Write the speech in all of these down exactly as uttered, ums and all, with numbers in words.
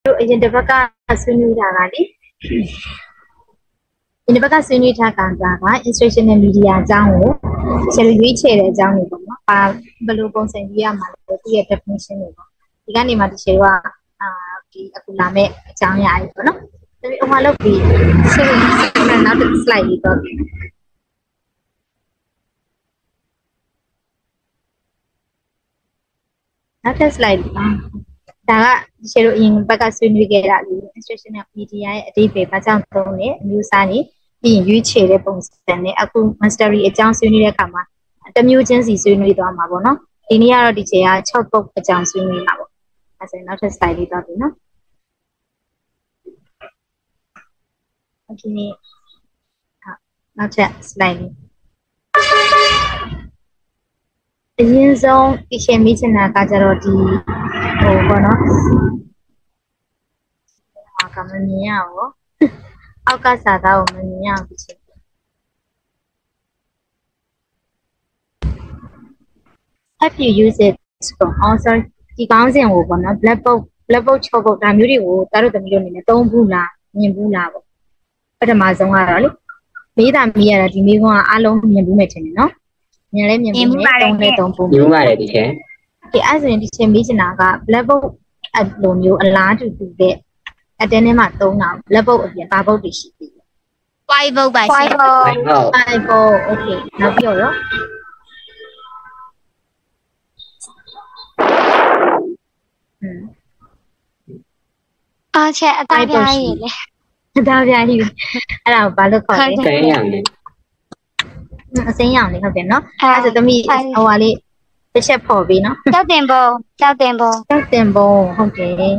အရင်တစ်ပတ်ကဆွေးနွေးတာကလေဒီတစ်ပတ်ကဆွေးနွေးထားကံက instructional media အကြောင်းကိုခြေရွေးချယ်တဲ့အကြောင်းတွေပေါ့နော်။ဘာဘယ်လိုပုံစံရေးရမှာလဲသူရဲ့ definition တွေပေါ့။ဒီကနေမှဒီခြေကအာဒီအခုလာမဲ့အကြောင်းအရာတွေပေါ့နော်။ဒါပေမဲ့ဟိုမှာလုပ်ပြီးရှင်းပြီးနောက်တစ် slide လေးတော့နောက်တစ် slide ပါဒါကရှယ်တို့အရင်ဘက်ကဆွေးနွေးခဲ့တာလေ instructional media ရဲ့အဓိပ္ပာယ်ဘာကြောင့်သုံးလဲအမျိုးအစားနေပြီးရင်ရွေးချယ်တဲ့ပုံစံနဲ့အခု mastery အကြောင်းဆွေးနွေးတဲ့အခါမှာတစ်မျိုးချင်းစီဆွေးနွေးသွားမှာပေါ့နော်ဒီနေ့ကတော့ဒီချိန်က၆ပုတ်အကြောင်းဆွေးနွေးတာပေါ့အဲဆိုရင်နောက်ထပ် slide လေးတော့ပြီနော်ဒီနေ့နောက်ထပ် slide လေးအရင်ဆုံးဒီချိန်မိချင်တာကကြတော့ဒီဟိုပေါ့နော်ဟာကမမြင်ရဘူးအောက်ကစာသားကိုမမြင်ရဘူးချင် Have you used it from also ဒီကောင်းစဉ်ကိုပေါ့နော် black book black book ၆ပုတ်ဒါမျိုးတွေကိုတားတို့သမီးတို့အနေနဲ့သုံးဘူးလားမြင်ဘူးလားပေါ့ပထမဆုံးကတော့လေမေးတာမေးရတာဒီမေးခွန်းကအားလုံးမြင်ဘူးမယ်ထင်တယ်နော်မြင်လဲမြင်ဘူးမယ်သုံးလဲသုံးဘူးမြင်ပါတယ်ဒီချက်ဒီအဲ့ဆိုရင်ဒီချက်မေးချင်တာက black book အလိုမျိုးအလားတူတူတဲ့အတင်းထဲမှာသုံးတာ black book အပြင်ဘာ book တွေရှိပြီ white book ပါရှင် white book white book okay နောက်ပြီးတော့အားချက်အသားပြားကြီးလေအသားပြားကြီးအဲ့ဒါကိုဘာလို့ခေါ်လဲစိမ်းရောင်လေးအစိမ်းရောင်လေးဟုတ်တယ်နော်အဲ့ဒါဆိုသမီးဟိုဟာလေးတစ်ချက်ဖော်ပြီးနော်ကြောက်တင်ပုံကြောက်တင်ပုံကြောက်တင်ပုံဟုတ်တယ်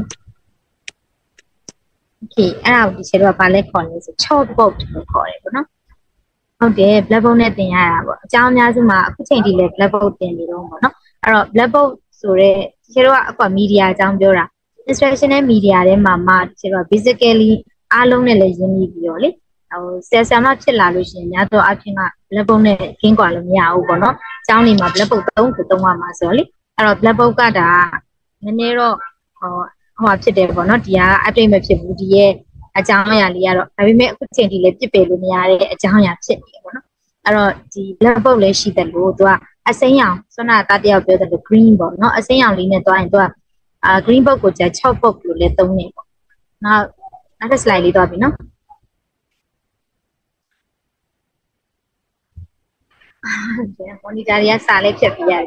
โอเคအဲ့ဒါကိုဒီချက်တော့ဘာလဲခေါ်လဲဆို၆ book လို့ခေါ်တယ်ပေါ့နော်ဟုတ်တယ် black book နဲ့တင်ရတာပေါ့အကြောင်းအများစုမှာအခုချိန်ထိလဲ black book တင်နေတော့ပေါ့နော်အဲ့တော့ black book ဆိုတဲ့ဒီချက်တော့အကွာ media အကြောင်းပြောတာ instructional media ထဲမှာမှဒီချက်တော့ basically အားလုံးနဲ့လည်းရင်းနှီးပြီးတော့လေဟိုဆယ်ဆာမဖြစ်လာလို့ရှိရင်များတော့အပြင်က black book နဲ့ခင်းကွာလို့မရဘူးပေါ့နော်အကြောင်းနေမှာ black book သုံးခုသုံးရမှာဆိုတော့လေအဲ့တော့ black book ကဒါနည်းနည်းတော့ဟိုဟိုဖြစ်တယ်ပေါ့နော်ဒီက update မဖြစ်ဘူးဒီရဲ့အကြောင်းအရာလေးကတော့ဒါပေမဲ့အခုချိန်ထိလည်းပြစ်ပယ်လို့မရတဲ့အကြောင်းအရာဖြစ်နေပေါ့နော်အဲ့တော့ဒီ black book လည်းရှိတယ်လို့သူကအစိမ်းရောင်ဆွမ်းနာတာတယောက်ပြောတယ်လို့ green ပေါ့နော်အစိမ်းရောင်လေးနဲ့တွားရင်သူကအာ green book ကိုကြာ၆ book လို့လည်းသုံးနေပေါ့နောက်နောက်တစ် slide လေးတွားပြီနော်မော်နီတာတွေကစာလေးဖြတ်ပြရတယ်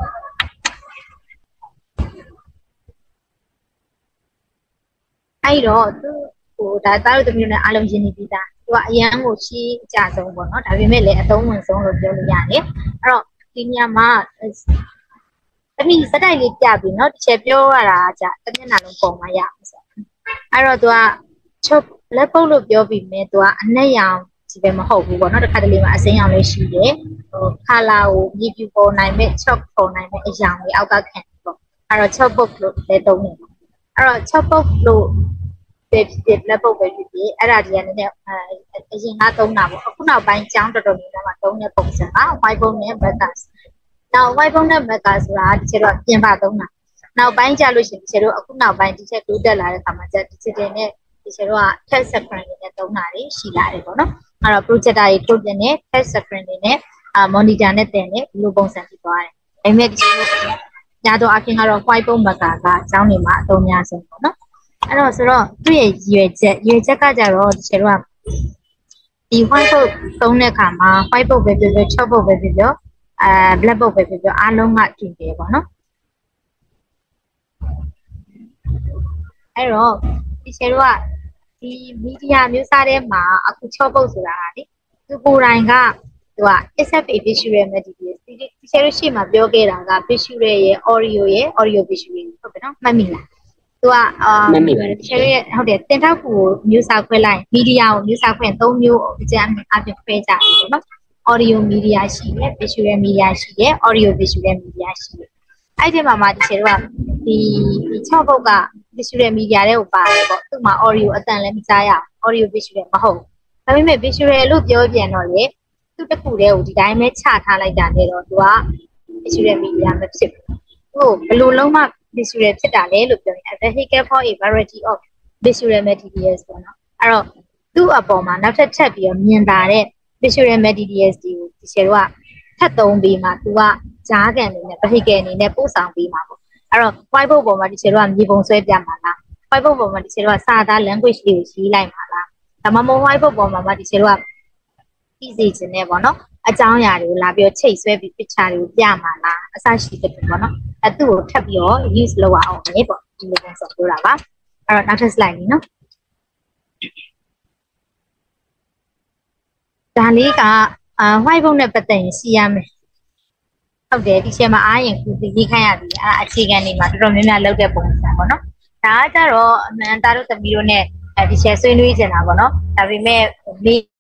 အဲ့တော့သူဟိုဒါသားတို့တမျိုးနဲ့အားလုံးရင်းနှီးပြီးသားသူကအရန်ကိုရှင်းအကြဆုံးပေါ့နော်ဒါပေမဲ့လည်းအသုံးဝင်ဆုံးလို့ပြောလို့ရတယ်အဲ့တော့ဒီညမှာတမီစတိုက်လေးပြပြီးနော်တစ်ချက်ပြောရတာじゃတမျက်နှာလုံးပုံမှရအောင်ဆိုအဲ့တော့သူကချုပ်လက်ပုတ်လို့ပြောပြီးမြဲသူကအနက်ရောင်ဒီပဲမဟုတ်ဘူးပေါ့နော်တစ်ခါတလေမှာအစိမ်းရောင်လေးရှိတယ်ဟိုခါလာကိုမြည်ပြပေါ်နိုင်မဲ့ချော့ပေါ်နိုင်မဲ့အရောင်လေးအောက်ကခံပေါ့အဲ့တော့ချော့ပုတ်လို့လည်းသုံးနေပေါ့အဲ့တော့ချော့ပုတ်လို့ပဲဖြစ်လက်ပုတ်ပဲဖြစ်ဖြစ်အဲ့ဒါဒီကလည်းအရင်ကသုံးတာပေါ့အခုနောက်ပိုင်းကျောင်းတော်တော်များများမှာသုံးတဲ့ပုံစံက white book နဲ့ backers နောက် white book နဲ့ backers ဆိုတာဒီချက်တော့ပြင်ပသုံးတာနောက်ပိုင်းကြလို့ရှိရင်ဒီချက်တော့အခုနောက်ပိုင်းဒီချက်တိုးတက်လာတဲ့အခါမှာချက်ဒီချက်တွေနဲ့ဒီချက်တော့ touch screen တွေနဲ့သုံးတာတွေရှိလာတယ်ပေါ့နော်အဲ့တော့ projector တွေထုတ်ပြန်တဲ့ touch screen တွေနဲ့အာ monitor နဲ့တင်တဲ့ဒီလိုပုံစံဖြစ်သွားတယ်ဒါပေမဲ့ဒီညာတော့အပြင်ကတော့ white book backer ကအကြောင်းတွေမှာအသုံးများဆုံးပေါ့နော်အဲ့တော့ဆိုတော့သူ့ရဲ့ရွယ်ချက်ရွယ်ချက်ကကြတော့ဒီချက်တော့ဒီ white book သုံးတဲ့အခါမှာ white book ပဲပြောပြော၆ book ပဲပြောပြောအဲ black book ပဲပြောပြောအားလုံးကတူတယ်ပေါ့နော်အဲ့တော့ဒီချက်တော့ဒီ media မျိုးစားထဲမှာအခု၆ book ဆိုတာကလေသူကိုယ်တိုင်ကသူက S F A visual material ဒီဒီချက်လို့ရှိမှပြောခဲ့တာက visual ရဲ့ audio ရဲ့ audio visual ဟုတ်တယ်နော်မှတ်မိလားသူကအာမှတ်မိပါတယ်ချက်ရဲ့ဟုတ်တယ်တင်ထောက်ကူမျိုးစားခွဲလိုက် media ကိုမျိုးစားခွဲ၃မျိုးအကျဉ်းအပြင်ခွဲကြတယ်ပေါ့နော် audio media ရှိတယ် visual media ရှိတယ် audio visual media ရှိတယ်အဲ့ဒီမှာမှဒီချက်တော့ဒီ၆ ပုတ်က visual media တွေကိုပါတယ်ပေါ့သူ့မှာ audio အတန်လည်းမကြားရအောင် audio visual မဟုတ်ဒါပေမဲ့ visual လို့ပြောပြန်တော့လေသူ့တစ်ခုတည်းကိုဒီတိုင်းပဲချထားလိုက်တာနဲ့တော့သူက visual media မဖြစ်ဘူးသူ့ဘယ်လိုလုံးမှ visual ဖြစ်တာလေလို့ပြောရင် a vehicle for a variety of visual materials ပေါ့နော်အဲ့တော့သူ့အပေါ်မှာနောက်ထပ်ထပ်ပြီးတော့မြင်တာတဲ့ visual materials တွေကိုဒီချေတို့ကထပ်သုံးပြီးမှသူကကြားကန်နေနဲ့ vehicle အနေနဲ့ပို့ဆောင်ပြီးမှာပေါ့အဲ့တော့ whiteboard ပေါ်မှာဒီချေတို့ကမြေပုံဆွဲပြမှာလား whiteboard ပေါ်မှာဒီချေတို့ကစာသား language လေးကိုရေးလိုက်မှာလားဒါမှမဟုတ် whiteboard ပေါ်မှာဒီချေတို့ကပြီးစီခြင်းနဲ့ပေါ့နော်အကြောင်းအရာတွေကိုလာပြီးတော့ချိတ်ဆွဲပြီး picture တွေကိုပြမှာလားအစရှိတဲ့ပေါ့နော်အဲသူ့ကိုထပ်ပြီးတော့ use လုပ်အောင်လေပေါ့ဒီလိုပုံစံပြောတာပါအဲ့တော့နောက်ထပ် slide လေးနော်ဒါလေးကအာ whiteboard နဲ့ပတ်သက်ရင်ရှိရမယ်ဟုတ်တယ်ဒီချက်မှာအားရင်ခုရေးခိုင်းရပြီအဲအခြေခံနေမှာတော်တော်များများလုပ်တဲ့ပုံစံပေါ့နော်ဒါကကြတော့အမှန်သားတို့သမီးတို့ ਨੇ အဲဒီချက်ဆွေးနွေးကြတာပေါ့နော်ဒါပေမဲ့မေး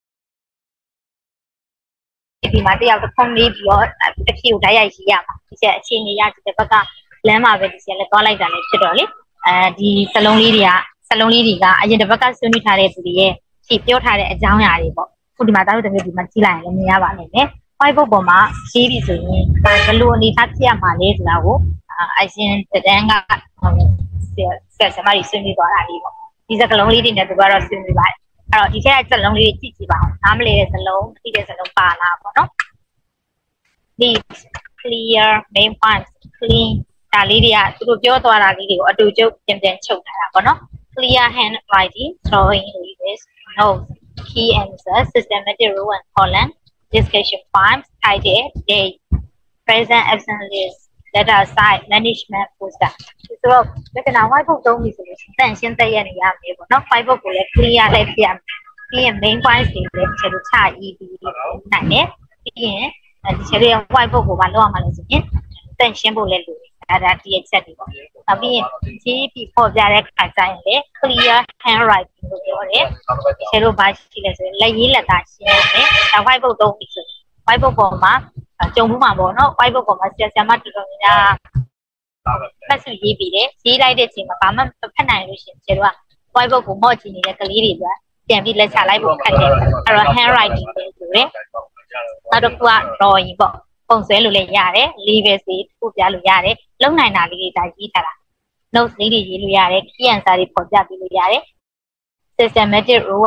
ဒီမှာတယောက်တစ်ခုလေးပြီးတော့တစ်ခီကိုဓာတ်ရိုက်ရေးရမှာဒီချက်အခြေအနေရတဲ့ဘက်ကလမ်းမှာပဲဒီချက်လည်းသွားလိုက်တာလည်းဖြစ်တော့လေအဲဒီစလုံးလေးတွေကစလုံးလေးတွေကအရင်တစ်ဘက်ကဆွေးနွေးထားတဲ့သူတွေရဲ့ဖြည့်ပြောထားတဲ့အကြောင်းအရာတွေပေါ့ခုဒီမှာသားတို့သမီးဒီမှာကြည့်လိုက်ရင်လည်းမြင်ရပါနိုင်တယ် whiteboard ပေါ်မှာရေးပြီးဆိုရင်ဘယ်လိုအနေထားဖြစ်ရမှာလဲဆိုတာကိုအရင်တန်းကဆက်ဆက်မရီဆွေးနွေးသွားတာလေးပေါ့ဒီစကလုံးလေးတွေနဲ့သူကတော့ဆွေးနွေးပါတယ်အဲ့တော့ဒီထက်ကစလုံးလေးကြည့်ကြည့်ပါဦးနားမလည်တဲ့စလုံးသိတဲ့စလုံးပါလားပေါ့နော်ဒီ clear main points clean ဒါလေးတွေကသူတို့ပြောသွားတာလေးတွေကိုအတူတူပြန်ပြန်ချုပ်ထားတာပေါ့နော် clear handwriting drawing with notes key answers systematic row and column discussion forms title date present absent list letter site management poster ဆိုတော့လက္ခဏာ whiteboard သုံးပြီဆိုလို့တန်ရှင်းသက်ရနေရမယ်ပေါ့နော် whiteboard ကိုလည်း clear လိုက်ပြရမယ်ပြီးရင် main points တွေလည်းဒီလိုချရေးပြီးနိုင်တယ်ပြီးရင်ဒီချက်ရဲ့ whiteboard ကိုဘာလုပ်ရမှာလဲဆိုရင်တန်ရှင်းဖို့လည်းလိုတယ်ဒါဒါဒီချက်တွေပေါ့နောက်ပြီးရင်ရေးပြီးပေါ်ပြတဲ့ခါကျရင်လည်း clear handwriting လို့ပြောတယ်ဒီချက်တို့ဘာရှိလဲဆိုရင်လက်ရေးလက်သားရှင်းရမယ်ဒါ whiteboard သုံးပြီဆို whiteboard ပေါ်မှာကြုံမှုမှာပေါ့နော် whiteboard ပေါ်မှာဆရာဆရာမတူတော်များဖတ်စုရေးပြီးတယ်ရေးလိုက်တဲ့အချိန်မှာဘာမှဖတ်နိုင်လို့ရှိရင်ကျတော့ whiteboard ကိုမော့ကြည့်နေတဲ့ကလေးတွေအတွက်ပြန်ပြီးလက်ချလိုက်ဖို့ခက်တယ်အဲ့တော့ handwriting ပဲဆိုရယ်နောက်တစ်ခုက drawing ပေါ့ပုံဆွဲလို့လည်းရတယ် label စီပို့ပြလို့ရတယ်လုံနိုင်တာလေးတွေဒါရေးထားတာ notes လေးတွေရေးလို့ရတယ် key answer တွေပေါ်ပြပေးလို့ရတယ် systematic row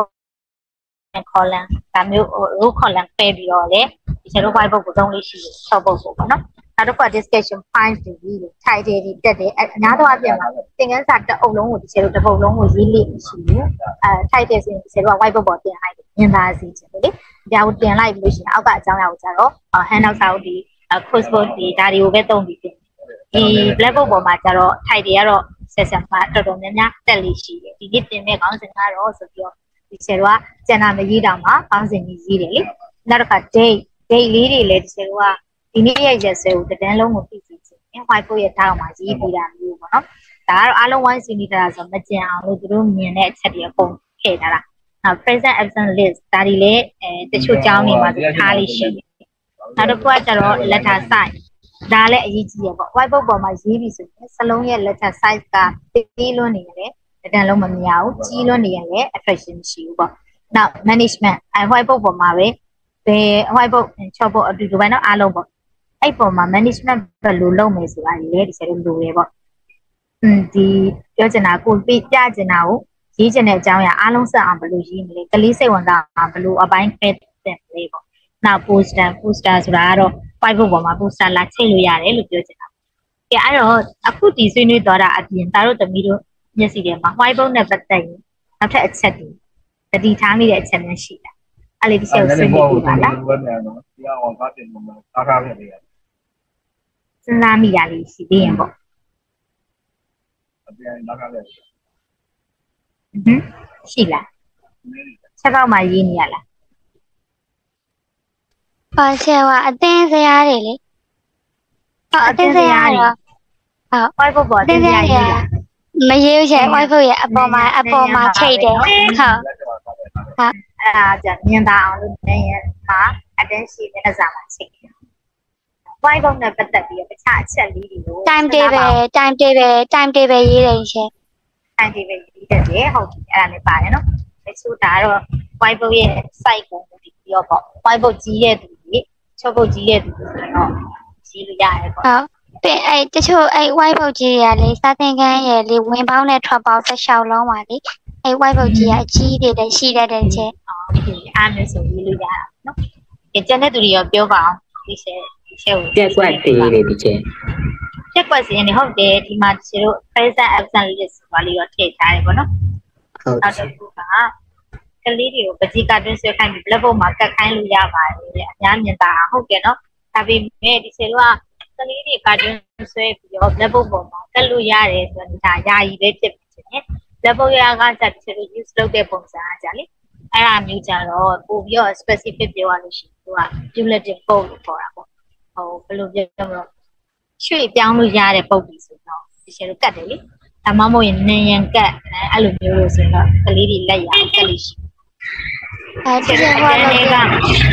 and column ဒါမျိုး row column ပဲပြီးတော့လေဒီချက်တော့ whiteboard ကိုသုံးလေးရှိတယ် short board ပေါ့နော်နောက်တစ်ခုက discussion points တွေရေးတယ် title တွေတက်တယ်အများသောအားဖြင့်မှာသင်ခန်းစာတစ်အုပ်လုံးကိုဒီချက်တော့တစ်ပုဒ်လုံးကိုရေးလို့ရှိတယ်အဲ title ဆိုရင်ဒီချက်တော့ whiteboard ပေါ်တင်လိုက်တယ်မြင်သာစေချင်တယ်လေဒါကိုတင်လိုက်ပြီးလို့ရှိရင်အောက်ကအကြောင်းအရာကိုကျတော့ handout စာအုပ်ဒီ coursework ဒီဒါတွေကိုပဲသုံးပြီးတင်ဒီ blackboard ပေါ်မှာကျတော့ title ကတော့ဆက်ဆက်မှာတော်တော်များများတက်လေးရှိတယ်ဒီနေ့တင်တဲ့ခေါင်းစဉ်ကတော့ဆိုပြီးတော့ဒီချက်တော့ကျန်တာမရေးတော့မှာခေါင်းစဉ်ကြီးရေးတယ်လေနောက်တစ်ခါ date date လေးတွေလည်းဒီချက်တော့ဒီနေ့ရဲ့ရက်စွဲကိုတန်းလုံးကိုသိသိချင်း whiteboard ရဲ့ထောက်မှာရေးပြီးတာမျိုးပေါ့နော်ဒါကတော့အားလုံးဝိုင်းစီနေတာဆိုမကြံအောင်လို့သူတို့မြင်တဲ့အချက်တွေအကုန်ထည့်ထားတာနောက် present absent list ဒါတွေလည်းအဲတချို့ကျောင်းတွေမှာသူထားလေးရှိတယ်နောက်တစ်ခုကကျတော့ letter size ဒါလည်းအရေးကြီးရပေါ့ whiteboard ပေါ်မှာရေးပြီးဆိုရင်စလုံးရဲ့ letter size ကသေးလွန်းနေရင်လည်းတန်းလုံးမမြင်ဘူးကြီးလွန်းနေရင်လည်း attraction မရှိဘူးပေါ့နောက် management အဲ whiteboard ပေါ်မှာပဲဘယ် whiteboard chalkboard အတူတူပဲเนาะအားလုံးပေါ့အဲ့ပေါ်မှာ management ဘယ်လိုလုပ်မယ်ဆိုတာလည်းဒီချက်လိုလိုပဲပေါ့อืมဒီပြောချင်တာကိုပြပြချင်တာကိုရေးချင်တဲ့အကြောင်းအရာအားလုံးစအောင်ဘယ်လိုရေးမလဲကလေးစိတ်ဝင်စားအောင်ဘယ်လိုအပိုင်းဖက်တယ်လဲပေါ့နောက် poster poster ဆိုတာကတော့ whiteboard ပေါ်မှာ poster လာချိန်လို့ရတယ်လို့ပြောချင်တာကဲအဲ့တော့အခုဒီဆွေးနွေးသွားတာအပြင်ဒါတို့သမီးတို့မျက်စိထဲမှာ whiteboard နဲ့ပတ်သက်ရင်နောက်ထပ်အချက်တွေတတိထားမိတဲ့အချက်များရှိလားအဲ့လေဒီချက်ကိုဆွေးနွေးပြပါလားဒီအောင်ကားတင်မှာအားထားခဲ့တယ်စဉ်းစားမိတာလေးရှိသေးရင်ပေါ့အပြန်နောက်ကားလည်းဟင်းရှိလားချက်တော့မှရေးနေရလားပါဆရာကအတင်းစရာတွေလေဟုတ်အတင်းစရာတော့ဟုတ် whiteboard ပေါ်အတင်းစရာရေးလားမရေးဘူးချက် whiteboard ရဲ့အပေါ်မှာအပေါ်မှာချိတ်တယ်ဟုတ်ဟုတ်အဲ့ဒါကြမြင်သာအောင်လို့နေရမှာအတင်းရှိတဲ့စာမှာချိတ်တယ် whiteboard နဲ့ပတ်သက်ပြီးတော့တခြားအချက်လေးတွေကို time table time table time table ရေးတယ်ချက် time table ရေးတယ်လေဟုတ်ပြီအဲ့ဒါလည်းပါတယ်နော်တချို့ဒါတော့ whiteboard ရဲ့ site ကိုပြီးတော့ပေါ့ whiteboard ကြီးတဲ့သူတွေ chalkboard ကြီးတဲ့သူတွေဆိုတော့ရေးလို့ရတယ်ပေါ့เป็นไอ้တချို့ไอ้ white box ကြီးတွေကလေစာသင်ခန်းရဲ့လေဝင်ပေါင်းနဲ့ထွက်ပေါင်းတစ်လျှောက်လုံးပါလေไอ้ white box ကြီးကအကြီးတွေလည်းရှိတတ်တဲ့ချက်โอเคအားမျိုးဆိုရေးလို့ရတာနော်ကြကျန်တဲ့သူတွေရောပြောပါအောင်ဒီရှယ်ဒီရှယ်ကိုပြက်ကွက်သေးတယ်ဒီချက်ပြက်ကွက်စီရင်ဟုတ်တယ်ဒီမှာဒီတို့ present absent လေးဆိုတာလေးရောထည့်ထားတယ်ပေါ့နော်ဟုတ်နောက်တစ်ခုကကလေးတွေကိုပကြီးကတွင်းဆွဲခိုင်းပြီး blackboard မှာကတ်ခိုင်းလို့ရပါတယ်လေအများမြင်တာဟုတ်ကဲ့နော်ဒါပေမဲ့ဒီရှယ်တို့ကကလေးတွေကတွင်းဆွဲပြီးတော့ blackboard ပေါ်မှာကတ်လို့ရတယ်ဆိုတော့ဒါယာယီပဲဖြစ်ဖြစ်နေ blackboard ရကကြဒီရှယ်တို့ use လုပ်တဲ့ပုံစံအကြလေအဲ့ဒါမျိုးကြတော့ပို့ပြီးတော့ specific ပြောရလို့ရှိရင်သူက cumulative code လို့ခေါ်တာပေါ့ဟိုဘယ်လိုပြောမလဲရွှေ့ပြောင်းလို့ရတဲ့ပုံပြီးဆိုတော့ဒီရှယ်တို့ကတ်တယ်လေဒါမှမဟုတ်ရင်နေရန်ကတ်အဲ့လိုမျိုးလို့ဆိုတော့ကလေးတွေလက်ရကတ်လို့ရှိအဲဒီတယ်ဟိုအဲ့လည်းဒါက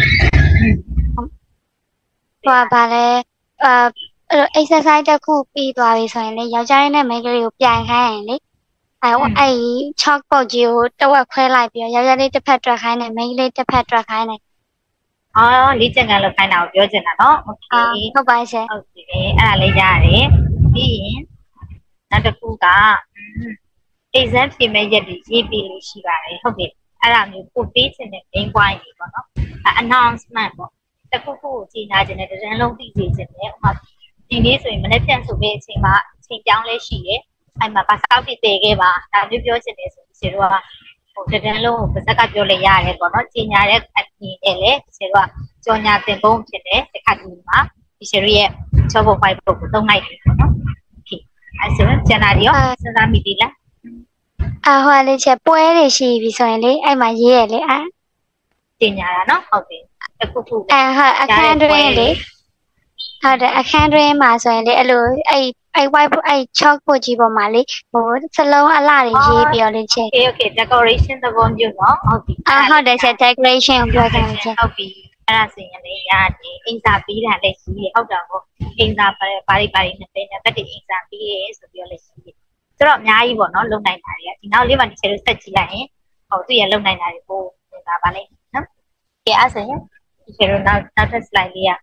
ဟိုပါလေအာ exercise တစ်ခုပြီးသွားပြီဆိုရင်လေယောက်ျားလေးနဲ့မိန်းကလေးကိုပြန်ခိုင်းရင်လေအဲအဲ့ chalk box ကြီးကိုတစ်ဝက်ခွဲလိုက်ပြီးယောက်ျားလေးတစ်ဖက်တွက်ခိုင်းတယ်မိန်းကလေးတစ်ဖက်တွက်ခိုင်းတယ်အော်လေးချင်ကန်လောက်ခိုင်းတာကိုပြောချင်တာနော်โอเคအာဟုတ်ပါရှင်ဟုတ်ပြီအဲ့ဒါလေးရတယ်ပြီးရင်နောက်တစ်ခုက exam ပြင်မဲ့ရက်တွေရေးပြီးလို့ရှိပါတယ်ဟုတ်ပြီအဲ့ဒါမျိုးပို့ပေးချင်တဲ့ main point တွေပေါ့နော် announcement ပေါ့တစ်ခုခုကိုကြီးနာခြင်းနဲ့တန်းလုံးသိစေခြင်းနဲ့ဥပမာဒီနေ့ဆိုရင်မနေ့ပြန်ဆိုပြီးအချိန်မှာအချိန်ပြောင်းလဲရှိတယ်အဲ့မှာဘာစောက်တည်တည်ခဲ့ပါဒါမျိုးပြောချင်တယ်ဆိုပြီးဆရာတို့ကဟိုတန်းလုံးကိုပါစက်ကပြောလိုက်ရတယ်ပေါ့နော်ကြီးညာတဲ့အပြင်နဲ့လေဆရာတို့ကကြော်ညာတင်ပုံးဖြစ်တယ်တစ်ခါဒီမှာဒီဆရာတို့ရဲ့ချောဖို့ဖိုင်ပုတ်ကိုသုံးလိုက်တယ်ပေါ့နော်โอเคအဲ့ဆိုကျန်တာတွေရောစဉ်းစားမိသေးလားအာဟိုလေးချက်ပွဲတွေရှိပြီဆိုရင်လေအဲ့မှာရေးရလေအာတင်ညာတာနော်ဟုတ်ပြီတစ်ခုခုအဲဟုတ်အခန်းတွင်းလေဟုတ်တယ်အခန်းတွင်းမှာဆိုရင်လေအဲ့လိုအဲ့အဲ့ white board အဲ့ chalk board ကြီးပေါ်မှာလေဟိုစလုံးအလှတွေရေးပြီးတော့လေချက် Okay okay decoration သဘောမျိုးနော်ဟုတ်ပြီအာဟုတ်တယ်ချက် decoration ကိုပြောတယ်ချက်ဟုတ်ပြီအဲ့ဒါဆိုရင်လေရတယ်အင်စာပြီးတာလည်းရှိတယ်ဟုတ်တာပေါ့အင်စာပါပါရီပါရီနဲ့တဲ့တက်တဲ့အင်စာပြီးရဲဆိုပြီးတော့လည်းရှိတယ်ဆိုတော့အများကြီးပေါ့နော်လုံနိုင်တာတွေကဒီနောက်လေးမှဒီချေလို့ဆက်ကြည့်လိုက်ရင်ဟိုသူ့ရဲ့လုံနိုင်တာတွေပို့နေတာပါလိမ့်နော်ကဲအဲ့ဆိုရင်ဒီချေလို့နောက်နောက်ထပ် slide လေးက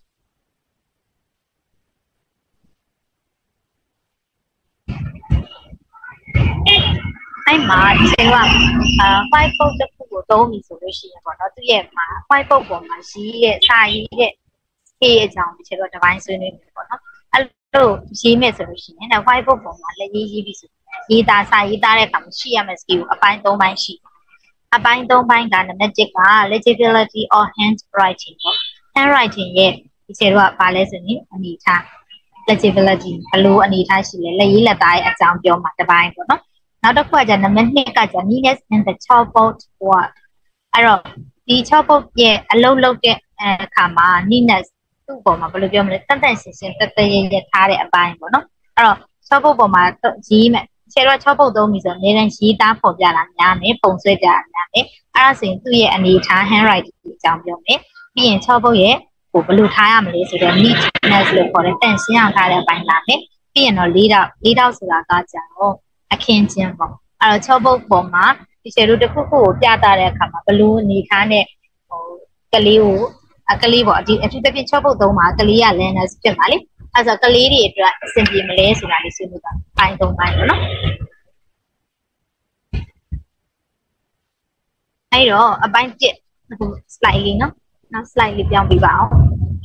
အဲ့မှာဒီချေကအာ five box တစ်ခုကိုသုံးပြီဆိုလို့ရှိရင်ပေါ့နော်သူ့ရဲ့မှာ five box ပေါ်မှာရှိရဲ့စာရေးတဲ့ A အကြောင်းဒီချေတော့တစ်ပိုင်းဆွေးနွေးနေပေါ့နော်အဲ့လိုရေးမယ်ဆိုလို့ရှိရင် five box ပေါ်မှာလည်းရေးရေးပြီဆိုရေးသားစာရေးသားတဲ့အခါမှာရှိရမယ့် skill အပိုင်းသုံးပိုင်းရှိအပိုင်းသုံးပိုင်းကနံပါတ်တစ်က legibility or handwriting ပေါ့ handwriting ရဲ့ဒီချေတော့ကဘာလဲဆိုရင်အနေထား legibility ဘယ်လိုအနေထားရှိလဲလက်ရေးလက်သားရဲ့အကြောင်းပြောမှာတစ်ပိုင်းပေါ့နော်နောက်တစ်ခုကじゃနံပါတ်နှစ်ကじゃ neatness in the chalkboard work အဲ့တော့ဒီ chalkboard ရဲ့အလုံးလုံးတဲ့အခါမှာ neatness သူ့ပေါ်မှာဘယ်လိုပြောမလဲတန်တန်ရှင်းရှင်းတတရရထားတဲ့အပိုင်းပေါ့နော်အဲ့တော့ chalkboard ပေါ်မှာရေးမယ်ခြေတော့ chalkboard သုံးပြီဆိုတော့အများကြီးရေးသားဖော်ပြတာများမယ်ပုံဆွဲပြတာများမယ်အဲ့ဒါဆိုရင်သူ့ရဲ့အနေထား handwriting အကြောင်းပြောမယ်ပြီးရင် chalkboard ရဲ့ဟိုဘယ်လိုထားရမလဲဆိုတော့ neatness လို့ခေါ်တဲ့တန်ရှင်းအောင်ထားတဲ့အပိုင်းလာမယ်ပြီးရင်တော့လေးတော့လေးတော့ဆိုတာကကြတော့အခင်းချင်းပေါ့အဲ့တော့ chalkboard ပေါ်မှာဒီခြေတို့တစ်ခုခုကိုပြတာတဲ့အခါမှာဘယ်လိုအနေထားနဲ့ဟိုကလေးကိုအကလေးပေါ့ဒီအထူးသဖြင့် chalkboard သုံးမှာကလေးက learners ဖြစ်ပါလေအဲ့ဆိုကလေးတွေအတွက်အဆင်ပြေမလဲဆိုတာလေးဆွေးနွေးတာပိုင်းသုံးပိုင်းပေါ့နော်အဲ့တော့အပိုင်းတစ်ဟို slide လေးနော်နောက် slide လေးပြောင်းပြပါအောင်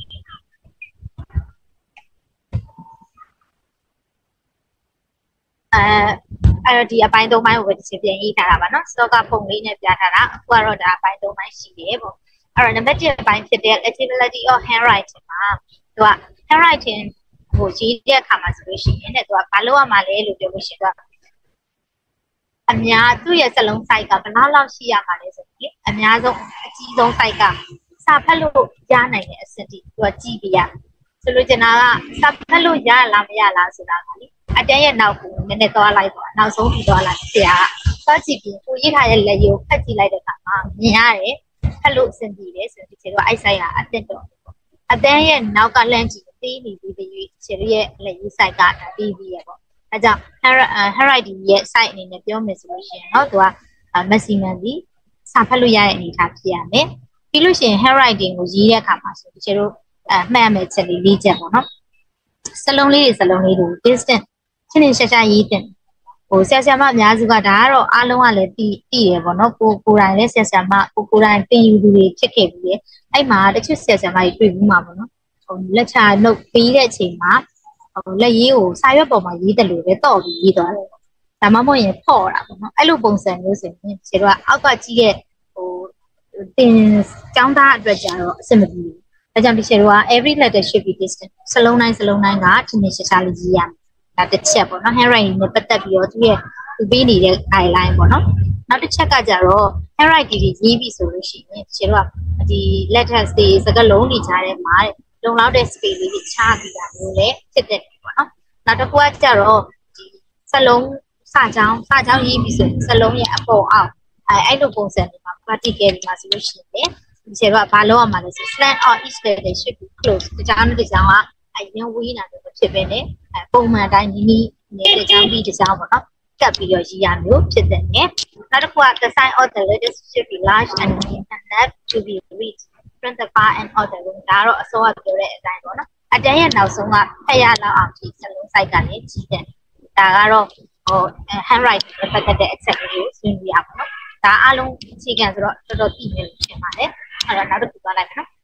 အဲအဲ့တော့ဒီအပိုင်းသုံးပိုင်းကိုပဲဒီပြန်ရေးထားတာပါနော် stock ကပုံလေးနဲ့ပြထားတာအခုကတော့ဒါအပိုင်းသုံးပိုင်းရှိတယ်ပေါ့အဲ့တော့နံပါတ်တစ်အပိုင်းဖြစ်တဲ့ legibility or handwriting မှာသူက handwriting ဟိုရေးတဲ့အခါမှာဆိုလို့ရှိရင်တဲ့သူကဘာလို့ရမှာလဲလို့ပြောလို့ရှိရင်သူကအများသူ့ရဲ့စလုံး site ကဘယ်လောက်လောက်ရှိရမှာလဲဆိုရင်အများဆုံးအကြီးဆုံး site ကစာဖတ်လို့ရနိုင်တဲ့အဆင့်တိသူကကြည့်ပြရဆိုလို့ကျင်တာကစာဖတ်လို့ရလားမရလားဆိုတာကလေအတန်းရဲ့နောက်ကိုနည်းနည်းသွားလိုက်တော့နောက်ဆုံးပြီးသွားလိုက်ဆရာကသွားကြည့်ပြီးကိုရေးထားတဲ့လက်ရုပ်ဖတ်ကြည့်လိုက်တဲ့အခါမှာမြင်ရတယ်ဖတ်လို့အဆင်ပြေတယ်ဆိုတော့ဒီလိုအိုက်ဆိုင်ကအသင့်တော့အတန်းရဲ့နောက်ကလန့်ကြည့်သေးနေပြီးပြီးခြေရဲ့လက်ရေး site ကတီးပြီးရပေါ့အဲကြောင့် handwriting ရဲ့ site အနေနဲ့ပြောမယ်ဆိုလို့ရှိရင်တော့သူက maximum ဒီစာဖတ်လို့ရတဲ့အနေအထားဖြစ်ရမယ်ပြီးလို့ရှိရင် handwriting ကိုရေးတဲ့အခါမှာဆိုဒီခြေတို့အမှတ်မဲ့ချက်လေးလေးချက်ပေါ့နော် salon lady salon lady distant ချင်းချင်းရှာရှာရေးတင်ဟိုဆရာဆရာမအများစုကဒါကတော့အားလုံးကလည်းတည်တည်ရပေါ့နော်ကိုကိုတိုင်းလည်းဆရာဆရာမကိုကိုတိုင်းတင်ယူသူတွေဖြစ်ခဲ့ပြီးအဲ့မှာတချို့ဆရာဆရာမတွေတွေ့ဘူးမှာပေါ့နော်ဟိုလက်ချနှုတ်ပြီးတဲ့အချိန်မှာဟိုလက်ရေးကိုစာရွက်ပေါ်မှာရေးတယ်လို့ပဲတော့ပြီးရေးသွားတယ်ဒါမှမဟုတ်ရင်ဖော့တာပေါ့နော်အဲ့လိုပုံစံမျိုးဆိုရင်ခြေတော့အောက်ကကြီးတဲ့ဟိုတင်ကျောင်းသားအတွက်ကြတော့အဆင်မပြေဘူးဒါကြောင့်ဒီခြေတော့ every letter should be distant စလုံးတိုင်းစလုံးတိုင်းကဒီနေ့ရှာရှာလေးရေးရမယ်ဒါတစ်ချက်ပေါ့နော် handwriting နဲ့ပတ်သက်ပြီးတော့သူရဲ့သူပေးနေတဲ့ guideline ပေါ့နော်နောက်တစ်ချက်ကကြတော့ handwriting တွေရေးပြီးဆိုလို့ရှိရင်ခြေတော့ဒီ letters တွေစကားလုံးတွေကြားထဲမှာလုံလောက်တဲ့ space လေးတွေချပြီးတာမျိုးလည်းဖြစ်တဲ့ပေါ့နော်နောက်တစ်ခုကကြတော့ဒီစလုံးစာကြောင်းစာကြောင်းရေးပြီးဆိုရင်စလုံးရဲ့အပေါ်အောက်အဲအဲ့လိုပုံစံတွေမှာ practical တွေမှာဆိုလို့ရှိရင်ဒီခြေတော့ဘာလို့ရမှာလဲဆို slant or each letter should be close ဒီကြောင်းနဲ့ဒီကြောင်းကအရင်ဝေးနေတာမျိုးဖြစ်ပဲねပုံမှန်တိုင်းနီးနီးနေတဲ့ကြောင်းပြီးဒီကြောင်းပေါ့နော်ကပ်ပြီးတော့ရေးရမျိုးဖြစ်တဲ့ねနောက်တစ်ခုက the size of the letters should be large and neat and that to be read from the far end of the room ဒါတော့အစောကပြောတဲ့အတိုင်းပေါ့နော်အတန်းရဲ့နောက်ဆုံးကဖတ်ရလောက်အောင်ဒီစလုံး size ကလည်းကြီးတယ်ဒါကတော့ဟို handwriting နဲ့ပတ်သက်တဲ့အချက်ကိုဆွေးနွေးရပါတော့ဒါအားလုံးအခြေခံဆိုတော့တော်တော်သိနေလို့ဖြစ်ပါတယ်အဲ့တော့နောက်တစ်ခုသွားလိုက်မယ်နော်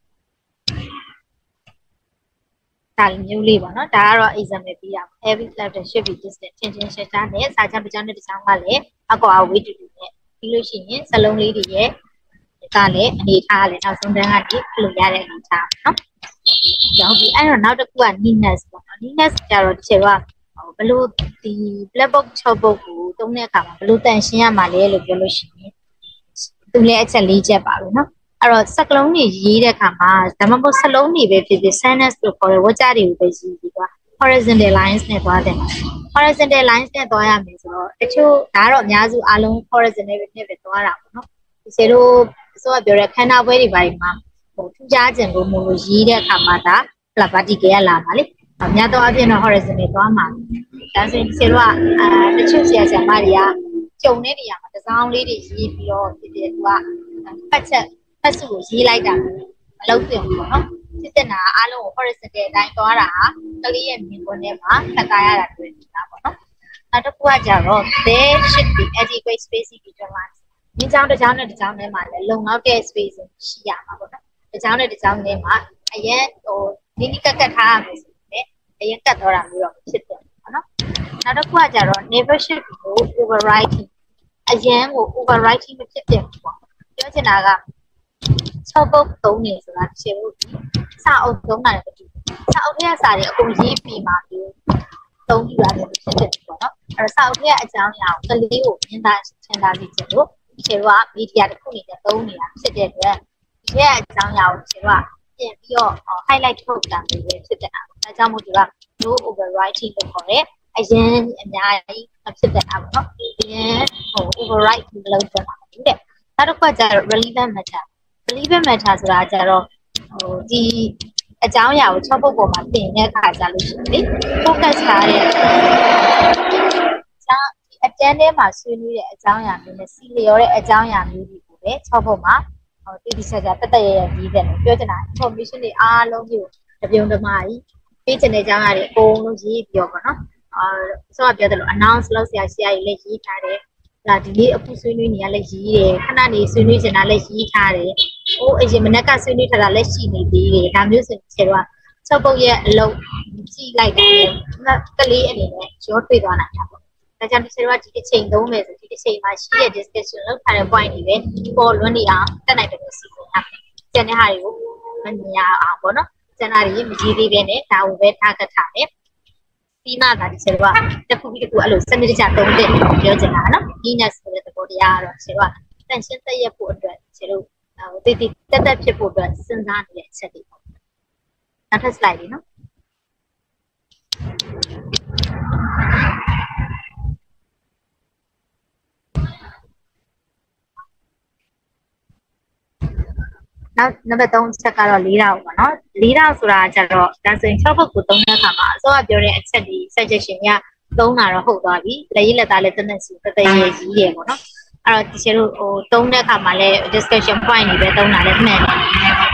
ဒါမျိုးလေးပေါ့နော်ဒါကတော့ example ပေးရအောင် every letter should be distant ချင်းချင်းရှာရှာနဲ့စာချမ်းပကြောင်းနဲ့တစ်ချောင်းကလည်းအကွာဝေးတူတူနဲ့ပြီးလို့ရှိရင်စလုံးလေးတွေရဲ့ကလည်းအနေထားလည်းနောက်ဆုံးတန်းကနေပြလို့ရတဲ့အနေထားနော်ကြောင်းပြီးအဲ့တော့နောက်တစ်ခုက neatness ပေါ့နော် neatness ကျတော့ဒီချိန်ကဘလို့ဒီ black book ၆ book ကိုတုံးတဲ့အခါမှာဘလို့တန်ရှင်းရမှာလဲလို့ပြောလို့ရှိရင်သူလည်းအချက်၄ချက်ပါပဲနော်အဲ့တော့စကလုံးတွေရေးတဲ့အခါမှာဒါမှမဟုတ်စလုံးတွေပဲဖြစ်ဖြစ် sentence လို့ခေါ်တဲ့ဝါကျတွေကိုပဲရေးပြီးတော့ horizontal lines နဲ့သွားတယ် horizontal lines နဲ့သွားရမယ်ဆိုတော့တချို့ဒါကတော့အများစုအားလုံး horizontal နဲ့ပဲသွားတာပေါ့နော်ဒီစေတို့အစောကပြောတဲ့ခန္ဓာပွဲတွေပိုင်းမှာဟိုထူးခြားခြင်းကိုမလို့ရေးတဲ့အခါမှာဒါ vertical ကလာပါလေအများတော့အပြင်တော့ horizontal သွားမှာဒါဆိုရင်စေတို့ကအာတချို့ဆရာဆရာမတွေကကြုံတဲ့နေရာမှာတစ်စောင်းလေးတွေရေးပြီးတော့ဖြစ်ဖြစ်သူကပတ်ချက်ဖတ်စုကိုရေးလိုက်တာမလုပ်သင့်ဘူးပေါ့နော်စစ်စစ်နာအားလုံးကို horizontal အတိုင်းသွားတာကလေးရဲ့မြင်ကွင်းထဲမှာဖတ်သားရတာတွေ့နေတာပေါ့နော်နောက်တစ်ခုကကြတော့ there should be adequate space between lines မြင်းချောင်းတစ်ချောင်းနဲ့တစ်ချောင်းထဲမှာလည်းလုံလောက်တဲ့ space ရှိရမှာပေါ့နော်တစ်ချောင်းနဲ့တစ်ချောင်းထဲမှာအရင်ဟိုနီးနီးကတ်ကတ်ထားရမယ်ဆိုရင်အရင်ကတ်တော့တာမျိုးတော့ဖြစ်တယ်ပေါ့နော်နောက်တစ်ခုကကြတော့ never should go overwriting အရင်ကို overwriting မဖြစ်တဲ့ပေါ့ပြောချင်တာက၆ပုတ်သုံးနေဆိုတာတစ်ချက်လို့စာအုပ်သုံးတာလည်းမတူဘူးစာအုပ်ထဲကစာတွေအကုန်ရေးပြီးမှပြီးသုံးပြရတယ်ဖြစ်တယ်ပေါ့နော်အဲ့တော့စာအုပ်ထဲကအကြောင်းအရာကိုကလေးကိုမြင်သာရှင်းသာစေချင်လို့ဒီချေကမီဒီယာတစ်ခုအနေနဲ့သုံးနေတာဖြစ်တဲ့အတွက်ဒီရဲ့အကြောင်းအရာကိုချေကပြင်ပြီးတော့ highlight ထုတ်တာမျိုးပဲဖြစ်တဲ့အားဒါကြောင့်မို့ဒီက no overwriting လို့ခေါ်တယ်အရင်အများကြီးဖြစ်တဲ့အားပေါ့နော်အရင်ဟို overwrite လုပ်ကြတာဟုတ်တယ်နောက်တစ်ခါကျတော့ relevant matter relevant matter ဆိုတာကျတော့ဟိုဒီအကြောင်းအရာကို၆ပုတ်ပေါ်မှာတင်တဲ့အခါကျလို့ရှိရင်လေ focus ထားတဲ့ကျောင်းဒီအတန်းထဲမှာဆွေးနွေးတဲ့အကြောင်းအရာမျိုးနဲ့စီလျော်တဲ့အကြောင်းအရာမျိုးတွေကိုပဲ၆ပုတ်မှာဟိုတိတိကျကျတက်တက်ရရရေးတယ်လို့ပြောချင်တာ information တွေအားလုံးကိုတပြုံတမာကြီးပေးချင်တဲ့အကြောင်းအရာတွေအကုန်လုံးရေးပြီးတော့ပေါ့နော်အာဆိုတော့ပြောတယ်လို့ announce လုပ်ဆရာရှိရည်လည်းရေးထားတယ်ဒါဒီနေ့အခုဆွေးနွေးနေရလဲရေးတယ်ခဏနေဆွေးနွေးချင်တာလဲရေးထားတယ်ဟိုအရင်မနက်ကဆွေးနွေးထားတာလဲရှိနေသေးတယ်ဒါမျိုးဆိုရင်ခြေတော့၆ပုတ်ရဲ့အလုံးကြည့်လိုက်တယ်ကလေးအနေနဲ့ရောတွေ့သွားနိုင်တာပေါ့ဒါကြောင့်ဒီခြေတော့ဒီတစ်ချိန်သုံးမယ်ဆိုဒီတစ်ချိန်မှာရှိတဲ့ discussion လောက်ထားတဲ့ point တွေပဲပေါ်လွန်းနေအောင်တက်နိုင်တယ်လို့စီစဉ်ထားတယ်ကျန်တဲ့ဟာတွေကိုမမြင်ရအောင်ပေါ့နော်ကျန်တာတွေမကြီးသေးပဲနဲ့ဒါကိုပဲထားကထားတယ်ပြီးမှသာဒီခြေတော့တစ်ခုပြီးတစ်ခုအဲ့လိုစနစ်တကျသုံးတဲ့ပြောချင်တာနော် neatness ဆိုတဲ့သဘောတရားကတော့ခြေတော့တန်ရှင်းသက်ရဖို့အတွက်ခြေတို့ဟိုတည်တည်တက်တက်ဖြစ်ဖို့အတွက်စဉ်းစားနေတဲ့အချက်တွေပေါ့နောက်ထပ် slide လေးနော်နောက်နံပါတ်၃ချက်ကတော့၄တောင်ပေါ့နော်၄တောင်ဆိုတာကျတော့ဒါဆိုရင်၆ဘုတ်ကိုသုံးတဲ့အခါမှာအစောကပြောတဲ့အချက်တွေ suggestion ကသုံးတာတော့ဟုတ်သွားပြီလက်ရည်လက်သားလည်းတနက်စီတသက်ရည်ကြီးတယ်ပေါ့နော်အဲ့တော့ဒီချေတို့ဟိုသုံးတဲ့အခါမှာလည်း discussion point တွေပဲသုံးတာလည်းမှန်တယ်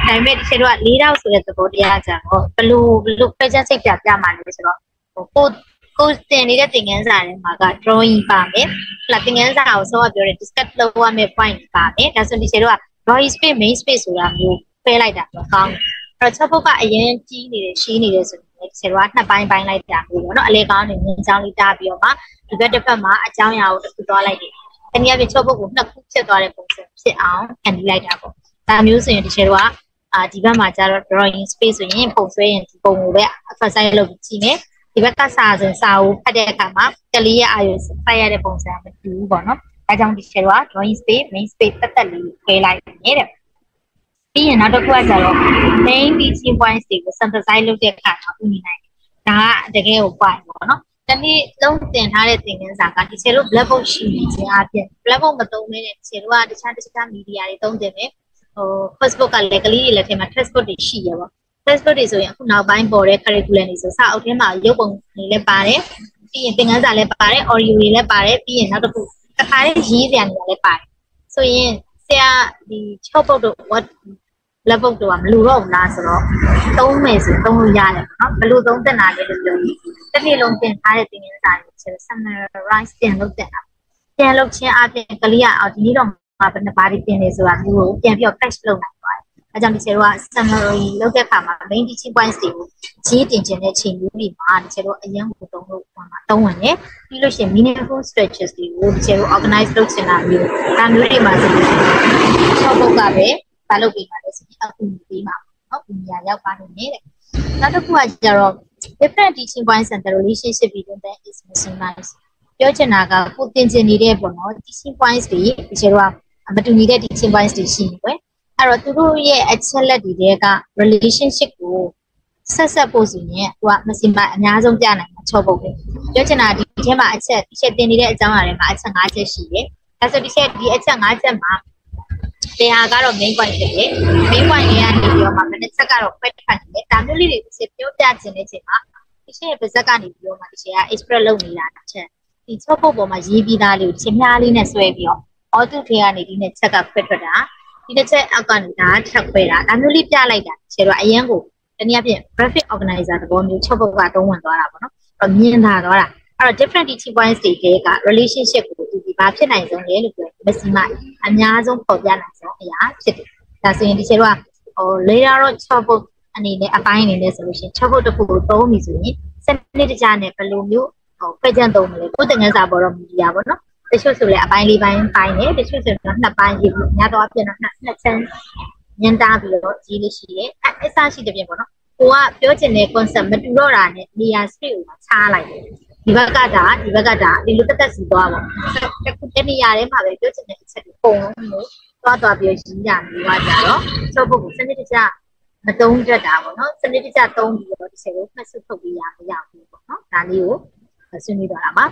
ဒါပေမဲ့ဒီချက်တော့၄တောက်ဆိုတဲ့သဘောတရားကြတော့ဘလို့ဘလို့ပဲချက်စိတ်ပြပြမှလည်းဆိုတော့ဟိုကိုကိုတင်နေတဲ့သင်ခန်းစာထဲမှာက drawing ပါမယ်ဟလာသင်ခန်းစာကိုဆောကပြောတဲ့ discuss လုပ်ရမယ့် point ပါမယ်ဒါဆိုဒီချက်တော့ drawing space main space ဆိုတာမျိုးဖဲလိုက်တာတော့ကောင်းတယ်အဲ့တော့ချက်ပုတ်ကအရင်ကြီးနေတယ်ရှင်းနေတယ်ဆိုရင်ဒီချက်တော့နှစ်ပိုင်းပိုင်းလိုက်တာမျိုးပေါ့နော်အလေကောင်းနေမြင်ချောင်းလေးတားပြီးတော့မှဒီဘက်တစ်ဖက်မှာအကြောင်းအရာကိုတစ်ခုသွားလိုက်တယ်တနည်းအားဖြင့်ချက်ပုတ်ကိုနှစ်ခုဖြစ်သွားတဲ့ပုံစံဖြစ်အောင်ခံပြီးလိုက်တာပေါ့ဒါမျိုးဆိုရင်ဒီချက်တော့အာဒီဘက်မှာကျတော့ drawing space ဆိုရင်ပုံဆွဲရင်ဒီပုံကိုပဲ emphasize လုပ်ကြည့်မယ်ဒီဘက်ကစာဆိုရင်စာကိုဖတ်တဲ့အခါမှာကလေးရဲ့အာရုံစိုက်ရတဲ့ပုံစံမတူဘူးပေါ့နော်ဒါကြောင့်ဒီချက်တော့ drawing space main space တက်တက်လေးခွဲလိုက်နေတဲ့ပြီးရင်နောက်တစ်ခုကကျတော့ main teaching points တွေကို synthesize လုပ်တဲ့အခါမှာဥနေနိုင်တယ်ဒါကတကယ်ကို point ပေါ့နော်တနေ့လုံးတင်ထားတဲ့သင်ခန်းစာကဒီချက်လို့ blackboard ရှိနေခြင်းအပြင် blackboard မသုံးနေတဲ့ချက်တော့တခြားတခြား media တွေသုံးတယ်မယ်ဟို Facebook ကလည်းကလေးတွေလည်းထဲမှာ textbook တွေရှိရပါ textbook တွေဆိုရင်အခုနောက်ပိုင်းပေါ်တဲ့ curriculum တွေဆိုစာအုပ်ထဲမှာရုပ်ပုံတွေလည်းပါတယ်ပြီးရင်သင်ခန်းစာလည်းပါတယ် audio တွေလည်းပါတယ်ပြီးရင်နောက်တစ်ခုတစ်ခါလေးရေးစရာနေရာလည်းပါတယ်ဆိုရင်ဆရာဒီ၆ပုတ်တို့ what black book တို့ကမလူတော့ဘူးလားဆိုတော့သုံးမယ်ဆိုသုံးလို့ရတယ်ပေါ့နော်ဘယ်လိုသုံးသက်တာလဲလို့ပြောပြီးတစ်နေ့လုံးသင်ထားတဲ့သင်ခန်းစာတွေဆို summarize ပြန်လုပ်တဲ့အခါပြန်လုပ်ခြင်းအပြင်ကလေးကအော်ဒီနေ့တော့ဘယ်နှပါးတွေတင်နေဆိုတာမျိုးကိုပြန်ပြီးတော့ catch လုပ်နိုင်ပါတယ်။အဲကြောင့်ဒီချက်တော့ summary လုပ်တဲ့အခါမှာ main teaching points တွေကိုရေးတင်ခြင်းတဲ့ချိန်မျိုးတွေမှာဒီချက်တော့အရင်ကသုံးလို့ဟောမှာသုံးဝင်တယ်။ပြီးလို့ရှိရင် meaningful stretches တွေကိုဒီချက်တော့ organize လုပ်ချင်တာမျိုးဒါမျိုးတွေမှာဆိုလို့ရှိရင်၆ပုတ်ကပဲဘာလုပ်ပေးပါလဲဆိုရင်အခုပြီးမှာနော်ဒီနေရာရောက်ပါနေတယ်။နောက်တစ်ခုကကျတော့ different teaching points and the relationship between them is missing nice ပြောချင်တာကကိုသင်ချင်နေတဲ့ပေါ့နော် teaching points တွေဒီချက်တော့မတူညီတဲ့ teaching points တွေရှိနေတယ်အဲ့တော့သူတို့ရဲ့အချက်လက်တွေက relationship ကိုဆက်ဆက်ဖို့ဆိုရင်သူကမစင်မအများဆုံးပြနိုင်မှာ၆ပုတ်ပဲပြောချင်တာဒီထဲမှာအချက်ဒီချက်တင်နေတဲ့အကြောင်းအရာတွေမှာအချက်၅ချက်ရှိတယ်ဒါဆိုဒီချက်ဒီအချက်၅ချက်မှာတရားကတော့ main point ဖြစ်တယ် main point တွေကနေပြီးတော့မှမနေ့ချက်ကတော့ခွဲထွက်နေတယ်ဒါမျိုးလေးတွေတစ်ချက်ပြောပြချင်တဲ့ချိန်မှာဒီချက်ရဲ့ပါဇက်ကနေပြီးတော့မှဒီချက်က express လုပ်နေတာတစ်ချက်ဒီ၆ပုတ်ပေါ်မှာရေးပြီးသားလေးကိုချင်းများလေးနဲ့ဆွဲပြီးတော့အော်သူထေကနေဒီနဲ့ချက်ကခွဲထွက်တာဒီတစ်ချက်အောက်ကနေဒါထပ်ခွဲတာဒါမျိုးလေးပြလိုက်တာခြေတော့အရင်ကိုတနည်းအားဖြင့် graphic organizer သဘောမျိုး၆ပုတ်ကတုံးဝင်သွားတာပေါ့နော်အဲ့တော့မြင်လာတော့တာအဲ့တော့ different teaching points တွေက relationship ကိုဒီဘာဖြစ်နိုင်ဆုံးလဲလို့ပြောမစီမအများဆုံးပေါ်ပြနိုင်ဆုံးအရာဖြစ်တယ်ဒါဆိုရင်ဒီခြေတော့ဟို later တော့၆ပုတ်အနေနဲ့အပိုင်းအနေနဲ့ဆိုလို့ရှိရင်၆ပုတ်တစ်ခုကိုသုံးပြီဆိုရင်စနစ်တကျနဲ့ဘယ်လိုမျိုးဟိုဖက်ကြံသုံးမလဲကိုယ်တင်ငန်းစာပေါ်တော့မီဒီယာပေါ့နော်တချို့ဆိုလည်းအပိုင်းလေးပိုင်းပိုင်းနေတချို့ဆိုတော့နှစ်ပိုင်းရေးပြီးညတော့အပြင်တော့နှစ်နှစ်ချမ်းညင်တာပြီးတော့ကြီးလေးရှိတယ်အဲအစရှိတဲ့ပြင်ပေါ့နော်ကိုကပြောချင်တဲ့ concept မတူတော့တာနဲ့နေရာ space ကိုချားလိုက်တယ်ဒီဘက်ကဒါဒီဘက်ကဒါဒီလိုတက်တက်စီသွားပေါ့တစ်ခုတနေရာထဲမှာပဲပြောချင်တဲ့အချက်တွေပုံလုံးမျိုးသွားသွားပြီးရင်းရမျိုးသွားကြတော့စောဖို့ကိုစနစ်တကျမတုံးတတ်တာပေါ့နော်စနစ်တကျတုံးပြီးတော့ဒီချက်ကိုမှတ်စုထုတ်ပြီးရမရဘူးပေါ့နော်ဒါလေးကိုဆွေးနွေးသွားတာပါ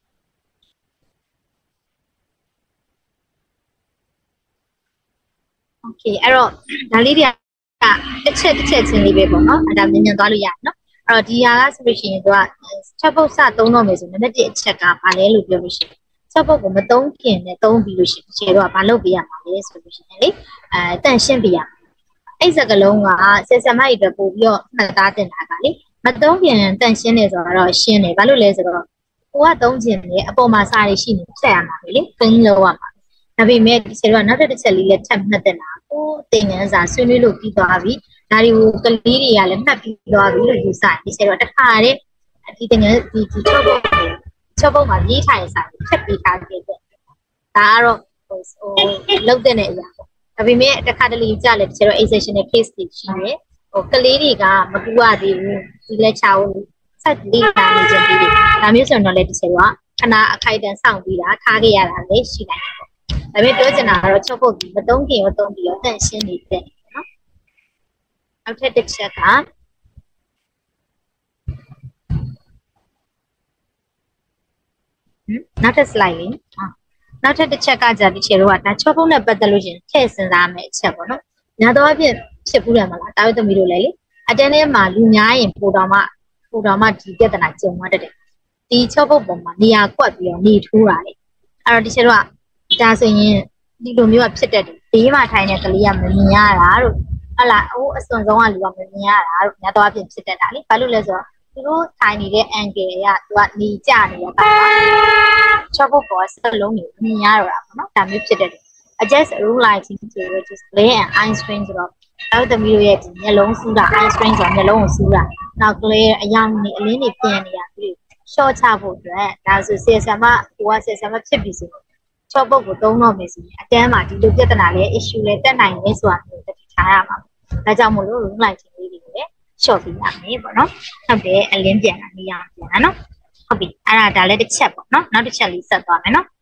โอเคအဲ့တော့ဒါလေးတွေကတစ်ချက်တစ်ချက်ချင်းလေးပဲပေါ့နော်အဲ့ဒါမြင်မြင်သွားလို့ရတယ်နော်အဲ့တော့ဒီဟာကဆိုလို့ရှိရင်သူကချက်ပုတ်စသုံးတော့မယ်ဆိုနံပါတ်တစ်အချက်ကဘာလဲလို့ပြောလို့ရှိရင်ချက်ပုတ်ကိုမသုံးခင်နဲ့သုံးပြီးလို့ရှိရင်ခြေတော့ဘာလုပ်ပေးရမှာလဲဆိုလို့ရှိရင်လေအဲတန့်ရှင်းပေးရမှာအဲ့စကလုံးကဆက်စမကြီးပဲပို့ပြီးတော့မှတ်သားတင်တာကလေမသုံးခင်တန့်ရှင်းနေဆိုတော့ရှင်းတယ်ဘာလို့လဲဆိုတော့ကိုကသုံးခြင်းလေအပေါ်မှာစားရရှိနေဖြတ်ရမှာလေခင်းလို့ရမှာဒါပေမဲ့ဒီချက်တော့နောက်တစ်ချက်လေးလည်းထပ်မှတ်တင်တာကိုသင်ငန်းစာဆွေးနွေးလို့ပြီးသွားပြီဒါတွေကိုကလေးတွေကလည်းမှတ်ပြီးသွားပြီလို့ယူဆတယ်ဒီချက်တော့တစ်ခါတည်းဒီသင်ငန်းဒီဒီ၆ပုတ်၆ပုတ်မှာရေးထားတဲ့စာကိုဖြတ်ပြီးထားခဲ့တယ်ဒါကတော့ဟိုဟိုလုတ်တဲ့အရာပေါ့ဒါပေမဲ့တစ်ခါတလေကြလဲဒီချက်တော့ exceptional case တွေရှိတယ်ဟိုကလေးတွေကမတူရသေးဘူးဒီလက်ချောင်းဆက်လေးတာနေကြပြီးဒါမျိုးဆိုတော့လည်းဒီချက်တော့ခဏအခိုက်အတန့်စောင့်ပြီးတာထားခဲ့ရတာလည်းရှိနိုင်တယ်ဒါပေမဲ့ပြောချင်တာကတော့ချုပ်ဖို့မသုံးခင်ရောသုံးပြီးတော့တန့်ရှင်းနေတဲ့နော်နောက်ထပ်တစ်ချက်ကနောက်ထပ် slide လေးနောက်ထပ်တစ်ချက်ကကြာဒီချေတော့ဒါချုပ်ဖို့နဲ့ပတ်သက်လို့ရှင်ထည့်စဉ်းစားမယ့်အချက်ပေါ့နော်ညာတော့အဖြစ်ဖြစ်ဘူးတယ်မလားတာဝိသမီးတို့လည်းလေအတန်းထဲမှာလူများရင်ပိုတော်မှပိုတော်မှဒီပြဿနာကြုံရတတ်တယ်ဒီချုပ်ဖို့ပုံမှာနေရာကွက်ပြီးတော့နေထိုးတာလေအဲ့တော့ဒီချေတော့ဒါဆိုရင်ဒီလိုမျိုးကဖြစ်တတ်တယ်ဘေးမှာထိုင်တဲ့ကလေးကမမြင်ရတာတို့ဟုတ်လားဟိုအစွန်ဆုံးကလူကမမြင်ရတာတို့ညတော့အဖြစ်ဖြစ်တတ်တာလေဘာလို့လဲဆိုတော့သူတို့ထိုင်နေတဲ့ angle ကသူကနေကြနေတဲ့အခါမှာချော့ဖို့ပေါ်စလုံးကိုမြင်ရတော့တာပေါ့နော်ဒါမျိုးဖြစ်တတ်တယ် adjust room lighting to reduce glare and eye strain ဆိုတော့အဲ့သမီးတို့ရဲ့ဒီမျက်လုံးစူးတာ eye strain ဆိုတော့မျက်လုံးကိုစူးတာနောက် glare အယောင်နေအလင်းတွေပြန်နေရပြီး short ချဖို့အတွက်ဒါဆိုဆယ်ဆံမဟိုကဆယ်ဆံမဖြစ်ပြီဆိုချော့ပုတ်ကိုသုံးတော့မယ်ဆိုရင်အတန်းမှာဒီလိုပြဿနာလေး issue လေးတက်နိုင်နေဆိုတာမျိုးတတိထားရမှာဒါကြောင့်မို့လို့ room lighting လေးတွေလည်း short ပြရမယ်ပေါ့နော်ဟုတ်တယ်အလင်းပြန်တာနေရပြန်တာနော်ဟုတ်ပြီအဲ့ဒါဒါလည်းတစ်ချက်ပေါ့နော်နောက်တစ်ချက်လေးဆက်သွားမယ်နော်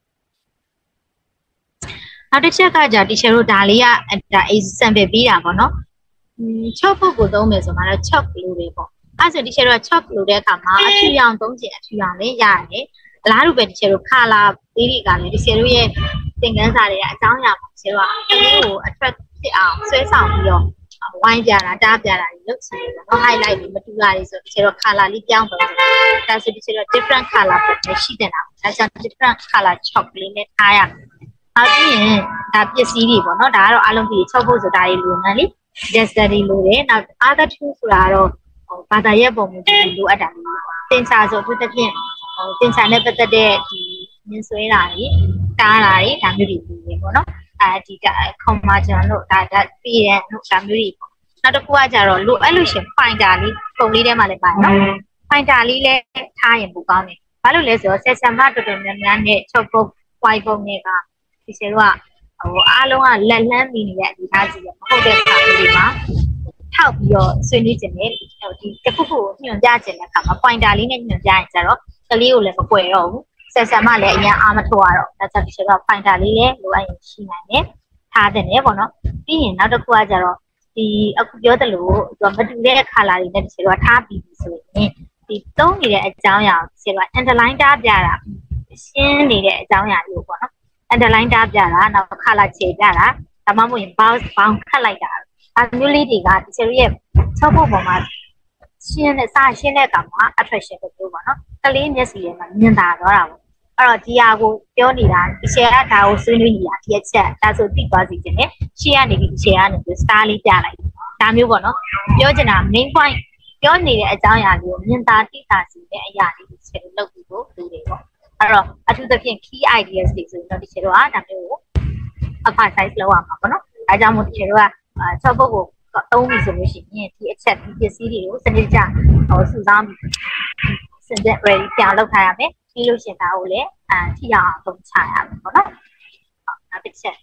နောက်တစ်ချက်ကကြာ teacher တို့ဒါလေးကဒါ example ပေးတာပေါ့နော်อืมချော့ပုတ်ကိုသုံးမယ်ဆိုမှတော့ chop လို့ပဲပေါ့အဲ့ဆို teacher တို့က chop လို့တဲ့အခါမှာအထူရောင်သုံးချင်အထူရောင်လေးရတယ်အလားတူပဲ teacher တို့ color လေးတွေကလည်း teacher တို့ရဲ့သင်ခန်းစာတွေကအကြောင်းအရာပါ teacher တို့ကကလေးကို attract ဖြစ်အောင်ဆွဲဆောင်ပြီးတော့ဝိုင်းပြတာတားပြတာလုပ်ချင်တယ်ပေါ့ highlight တွေမတူတာတွေဆို teacher တို့ color လေးပြောင်းတော့ဒါဆို teacher တို့ different color ပဲရှိတယ်နော်ဒါကြောင့် different color chop လေးနဲ့ထားရမယ်နောက်ပြီးရင်ဒါပစ္စည်းတွေပေါ့နော်ဒါကတော့အားလုံးပြီးချုပ်ဖို့ဆိုတာတွေလိုနေလေ gesture တွေလိုတယ်နောက် other tool ဆိုတာကတော့ဘာသာရပ်ပုံမှုတွေလိုအပ်တာတင်ချာဆိုသူတစ်ဖြင့်ဟိုတင်ချာနဲ့ပတ်သက်တဲ့ဒီမြင်ဆွဲတာတွေတားတာတွေဒါမျိုးတွေလိုတယ်ပေါ့နော်အဲဒီက conversion တို့ဒါဒါပြီးတဲ့တို့ဒါမျိုးတွေပေါ့နောက်တစ်ခုကကြတော့လိုအဲ့လိုရှင် finder လေးပုံလေးထဲမှာလည်းပါတယ်နော် finder လေးလည်းထားရင်ပိုကောင်းတယ်ဘာလို့လဲဆိုတော့ session မှာတော်တော်များများနဲ့ချုပ်ဖို့ white ပုံတွေကဒီကျတော့ဟိုအားလုံးကလက်လှမ်းမိနေတဲ့အနေအထားကြီးပဲမဟုတ်တဲ့အခါတွေမှာထောက်ပြီးတော့ဆွေးနွေးခြင်းနဲ့ဒီတစ်ခုခုညွှန်ပြခြင်းတဲ့အခါမှာ pointer လေးနဲ့ညွှန်ပြရင်ကျတော့ကလေးကိုလည်းမကွယ်တော့ဘူးဆက်ဆံမှလည်းအရင်အားမထိုးရတော့ဒါကြောင့်ဒီကျတော့ pointer လေးလည်းလိုအပ်ရင်ရှိနိုင်တယ်ထားတယ်ပေါ့နော်ပြီးရင်နောက်တစ်ခုကကျတော့ဒီအခုပြောသလိုသူကမတူတဲ့ color တွေနဲ့ဒီကျတော့ထားပြီးပြီဆိုရင်ဒီသုံးနေတဲ့အကြောင်းအရာကိုဒီကျတော့ underline တားပြတာရှင်းနေတဲ့အကြောင်းအရာမျိုးပေါ့နော်underline တားပြတာနောက်ခါလာခြေပြတာဒါမှမဟုတ်ရင် bounce bounce ခတ်လိုက်တာအမျိုးလေးတွေကဒီကျရဲ့ချော့ဖို့ပေါ်မှာရှင်းတဲ့စာရှင်းတဲ့အခါမှာ attraction ပဲပြောပါတော့ကလေးမျက်စိထဲမှာမြင်တာတော့တာပေါ့အဲ့တော့ဒီဟာကိုပြောနေတာဒီချေကဒါကိုဆွေးနွေးနေတာဒီအချက်ဒါဆိုသိသွားစီခြင်းနဲ့ရှေ့ကနေပြီးဒီချေကနေပြီး star လေးပြလိုက်ဒါမျိုးပေါ့နော်ပြောချင်တာ main point ပြောနေတဲ့အကြောင်းအရာလေးကိုမြင်သာသိသာစီတဲ့အရာလေးကိုချက်လုပ်ပြီးဖို့လိုတယ်ပေါ့အဲ့တော့အထူးသဖြင့် key ideas တွေဆိုရင်တော့ဒီချေတော့ကဒါမျိုးကို emphasize လုပ်ရမှာပေါ့နော်ဒါကြောင့်မို့ဒီချေတော့က၆ပုတ်ကိုသုံးပြီဆိုလို့ရှိရင်ဒီအချက်ဒီပစ္စည်းတွေကိုစနစ်တကျဟိုစုဆောင်းပြီးစင်တဲ့ ready ပြန်လုပ်ထားရမယ်ပြီးလို့ရှိရင်ဒါကိုလည်းအာထိရအောင်သုံးချရမယ်ပေါ့နော်နောက်တစ်ချက်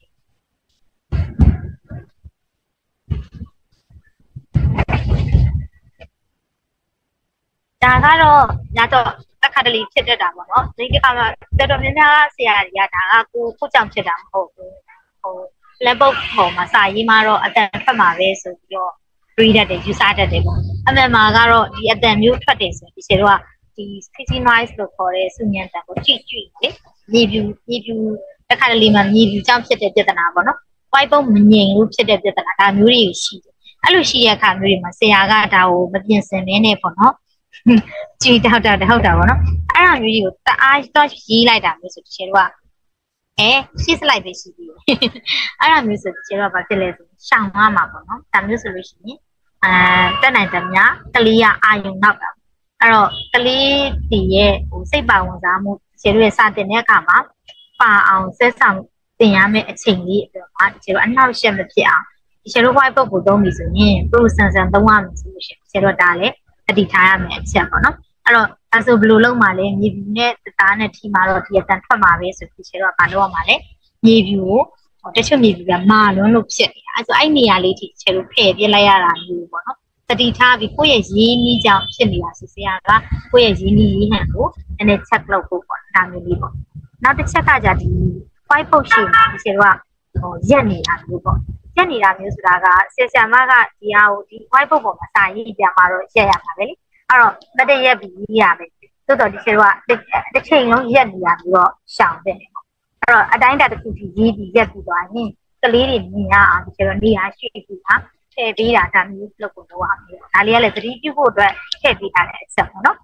ဒါကတော့ညတော့တစ်ခါတလေဖြစ်တတ်တာပေါ့နော်ဒီကမှာတော်တော်များများဆရာတွေကဒါကကိုခုကြောင့်ဖြစ်တာမဟုတ်ဘူးဟို level ပေါ်မှာစာရေးမှာတော့အတန်ထွက်မှာပဲဆိုပြီးတော့ read တတ်တယ်ယူဆတတ်တယ်ပေါ့အမှန်မှာကတော့ဒီအတန်မျိုးထွက်တယ်ဆိုဒီခြေတော့ဒီ city noise လို့ခေါ်တဲ့စုညံတန်ကိုကြည့်ကြည့်လေမြေပြူမြေပြူတစ်ခါတလေမှာမြေပြူကြောင့်ဖြစ်တဲ့ပြဿနာပေါ့နော် white ပုံမငြိမ်လို့ဖြစ်တဲ့ပြဿနာဒါမျိုးတွေရှိတယ်အဲ့လိုရှိတဲ့အခါမျိုးတွေမှာဆရာကဒါကိုမပြင်ဆင်နေနဲ့ပေါ့နော်ကြည်တောက်တာဟုတ်တာပေါ့နော်အဲ့ဒါမျိုးကြီးကိုတအားတော့ရေးလိုက်တာမျိုးဆိုတချင်တော့အဲရှင်းစလိုက်ပဲရှိသေးတယ်အဲ့ဒါမျိုးဆိုတချင်တော့ဘာဖြစ်လဲဆိုရှောင်သွားမှာပေါ့နော်ဒါမျိုးဆိုလို့ရှိရင်အဲတက်နိုင်တယ်များကလေးကအာယုံနောက်တာအဲ့တော့ကလေးတွေရဲ့ဟိုစိတ်ပါဝင်စားမှုခြေတို့ရဲ့စာတင်တဲ့အခါမှာပါအောင်ဆက်ဆောင်တင်ရမယ့်အချိန်လေးအတွက်မှာခြေတို့အနောက်ရှက်မဖြစ်အောင်ခြေတို့ white book ကိုသုံးပြီဆိုရင် pro ဆန်ဆန်သုံးရမယ်ဆိုလို့ရှိရင်ခြေတို့ဒါလည်းအတည်ထားရမယ်အချက်ပေါ့နော်အဲ့တော့ဒါဆိုဘယ်လိုလုပ်မှာလဲမြေပြူနဲ့သားနဲ့ထီမှာတော့ဒီအတန်ထွက်မှာပဲဆိုပြီးခြေတော့ဘာလုပ်ရမှာလဲမြေပြူကိုတချို့မြေပြူကမာလွန်းလို့ဖြစ်နေတာအဲ့ဆိုအဲ့နေရာလေးထိခြေတို့ဖယ်ပြလိုက်ရတာမျိုးပေါ့နော်တတိထားပြီးကိုယ့်ရဲ့ရင်းနှီးကြောင့်ဖြစ်နေတာဆိုဆရာကကိုယ့်ရဲ့ရင်းနှီးရင်းဟန်ကိုနည်းနည်း check လုပ်ဖို့ပေါ့ဒါမျိုးလေးပေါ့နောက်တစ်ချက်ကじゃဒီ white book ရှိမှာဒီခြေတို့ကဟိုရက်နေတာမျိုးပေါ့ရက်နေတာမျိုးဆိုတာကဆရာဆရာမကဒီဟာကိုဒီ white book ပေါ်မှာစာရေးပြမှာတော့ရက်ရမှာပဲလေအဲ့တော့မတည့်ရက်ပြီးရေးရမယ်သို့တော်ဒီခြေတို့ကတစ်ချိန်လုံးရက်နေရပြီးတော့ရှောင်တဲ့နေပေါ့အဲ့တော့အတိုင်းတာတစ်ခုကြီးရေးပြီးရက်ပြီးသွားရင်ကလေးတွေမြင်ရအောင်ဒီခြေတို့နေရာရွှေ့ပြီးတာထည့်ပေးတာဒါမျိုးလုပ်ဖို့တော့အောင်ဒါလေးကလည်းသတိပြုဖို့အတွက်ထည့်ပေးထားတဲ့အချက်ပေါ့နော်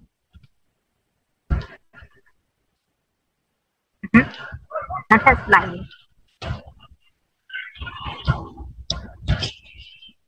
နောက်ထပ် slide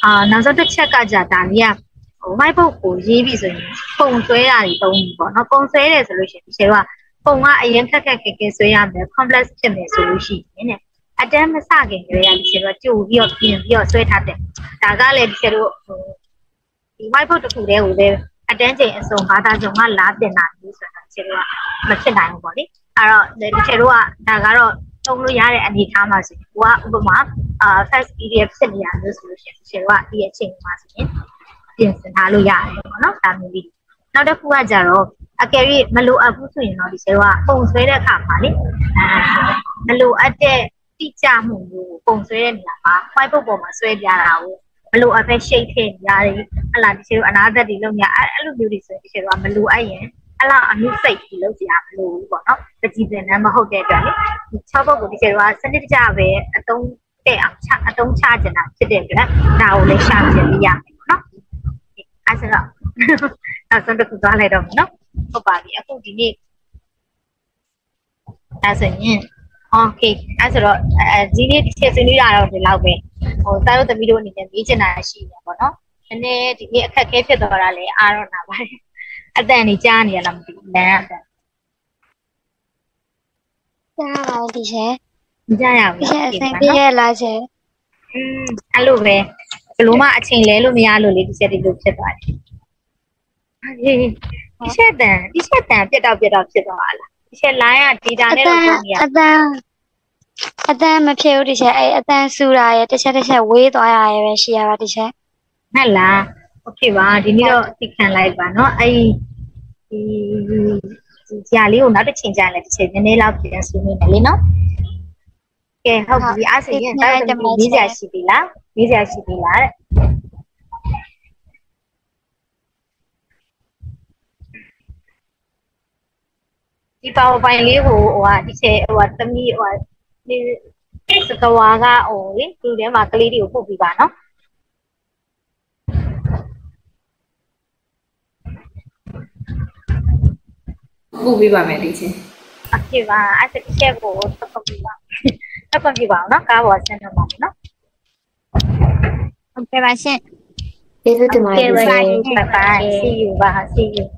အာနောက်ဆုံးတစ်ချက်ကကြာဒါလေးကဟို whiteboard ကိုရေးပြီးဆိုရင်ပုံဆွဲတာတွေတုံးပြီပေါ့နော်ပုံဆွဲတယ်ဆိုလို့ရှိရင်ဒီချေတော့ပုံကအရင်ခက်ခက်ခဲခဲဆွဲရမယ် complex ဖြစ်မယ်ဆိုလို့ရှိရင်ねအတန်းမစခင်ကလေးကဒီချေတော့ကြိုပြီးတော့ပြင်ပြီးတော့ဆွဲထားတယ်ဒါကလည်းဒီချေတော့ဟိုဒီ whiteboard တစ်ခုတည်းကိုလည်းအတန်းချိန်အစုံဘာသာစုံကလာတင်တာမျိုးဆိုတာဒီချေတော့မဖြစ်နိုင်ဘူးပေါ့လေအဲ့တော့ဒီချေတော့ကဒါကတော့သုံးလို့ရတဲ့အနေအထားမှာဆိုရင်ကိုကဥပမာအာ fact ပီ ဒီ အက်ဖ် ဖြစ်နေရလို့ဆိုလို့ရှိရင်ဒီချေတော့ကဒီအချိန်မှာဆိုရင်ပြင်ဆင်ထားလို့ရတယ်ပေါ့နော်ဒါမျိုးလေးနောက်တစ်ခုကကြတော့အကယ်၍မလိုအပ်ဘူးဆိုရင်တော့ဒီချေတော့ကပုံဆွဲတဲ့အခါမှာလေအဲမလိုအပ်တဲ့တိကျမှုမျိုးပုံဆွဲတဲ့နေရာမှာ whiteboard ပေါ်မှာဆွဲပြတာကိုမလိုအပ်ပဲ shape ထည့်နေရတယ်ဟလာဒီချေတော့အနာသက်တွေလုပ်နေအဲ့အဲ့လိုမျိုးတွေဆိုရင်ဒီချေတော့ကမလိုအပ်ရင်အဲ့လောက်အမှုစိတ်ပြီးလုပ်ကြရမလို့ပေါ့နော်ပကြီးပင်နဲ့မဟုတ်တဲ့အတွက်လေဒီ၆ဘုတ်ကိုဒီချေတော့စနစ်တကျပဲအတုံးတဲ့အောင်ချအတုံးချကျင်တာဖြစ်တဲ့အတွက်ဒါကိုလည်းရှာပြလို့ရမယ်ပေါ့နော်အဲ့ဆိုတော့နောက်ဆုံးတစ်ခုသွားလိုက်တော့မယ်နော်ဟုတ်ပါပြီအခုဒီနေ့အဲ့ဆိုရင်โอเคအဲ့ဆိုတော့အဲဒီနေ့ဒီချက်ဆွေးနွေးတာတော့ဒီလောက်ပဲဟိုသားတို့သမီးတို့အနေနဲ့မေးချင်တာရှိနေပေါ့နော်နည်းနည်းဒီနေ့အခက်အခဲဖြစ်သွားတာလေအားတော့နာပါတယ်အတန်နေကြားနေရလားမသိဘူးလမ်းအတန်ကြားပါဒီချေမကြားရဘူးဒီချေအစင်ပြည့်ရလားချေอืมအဲ့လိုပဲဘလို့မှအချိန်လဲလို့မရလို့လေဒီချက်ဒီလိုဖြစ်သွားတယ်အေးဒီချက်တန်ဒီချက်တန်ပြတ်တော့ပြတ်တော့ဖြစ်သွားလားဒီချက် line က data နဲ့တော့ပုံနေရအတန်အတန်မဖြစ်ဘူးဒီချေအဲ့အတန်ဆူတာရတစ်ချက်တစ်ချက်ဝေးသွားရရပဲရှိရပါဒီချေဟုတ်လားโอเคပါဒီနေ့တော့သိခံလိုက်ပါเนาะအဲ့ဒီဒီကြာလေးကိုနောက်တစ်ချိန်ကြာလဲတစ်ချိန်နည်းနည်းလောက်ပြန်ဆွေးနွေးမယ်လေเนาะကဲဟုတ်ပြီအဲ့ဆိုရင်တောက်တမီးစရာရှိပြီလားမေးစရာရှိပြီလားတဲ့ဒီပါဝါပိုင်းလေးကိုဟိုဟာဒီချေဟိုဟာသမီးဟိုဟာဒီစကဝါကဟိုလေသူထဲမှာကလေးတွေကိုပုတ်ပြီးပါเนาะပို့ပေးပါမယ်ဒီချင်းโอเคပါအဲ့ဒီချက်ကိုတက်ကုန်ပြီပါတက်ကုန်ပြီပါเนาะကားပေါ်ဆင်းတော့ပါမယ်เนาะโอเคပါရှင်ကျေးဇူးတင်ပါတယ် bye bye see you ပါ see you